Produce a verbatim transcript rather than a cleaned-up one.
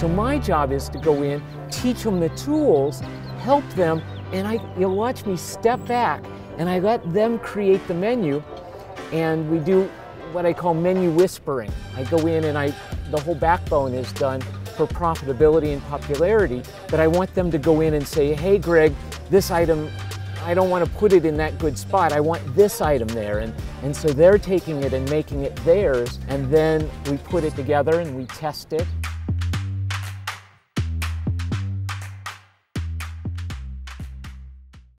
So my job is to go in, teach them the tools, help them, and I, you'll watch me step back and I let them create the menu, and we do what I call menu whispering. I go in and I, the whole backbone is done for profitability and popularity, but I want them to go in and say, hey Greg, this item, I don't want to put it in that good spot, I want this item there. And, and so they're taking it and making it theirs, and then we put it together and we test it.